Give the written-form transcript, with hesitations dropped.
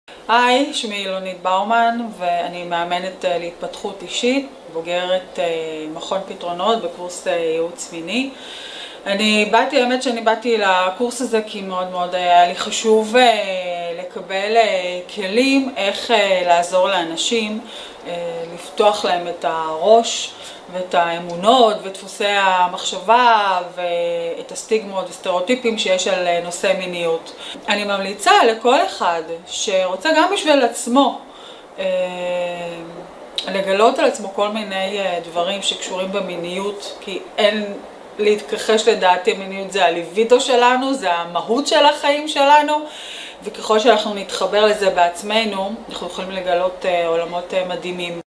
היי, שמי אילונית באומן ואני מאמנת להתפתחות אישית, בוגרת מכון פתרונות בקורס ייעוץ מיני. האמת שאני באתי לקורס הזה כי מאוד היה לי חשוב לקבל כלים איך לעזור לאנשים, לפתוח להם את הראש ואת האמונות ודפוסי המחשבה ואת הסטיגמות וסטריאוטיפים שיש על נושא מיניות. אני ממליצה לכל אחד שרוצה גם בשביל עצמו לגלות על עצמו כל מיני דברים שקשורים במיניות, כי אין להתכחש, לדעתי המיניות זה הליבידו שלנו, זה המהות של החיים שלנו, וככל שאנחנו נתחבר לזה בעצמנו אנחנו יכולים לגלות עולמות מדהימים.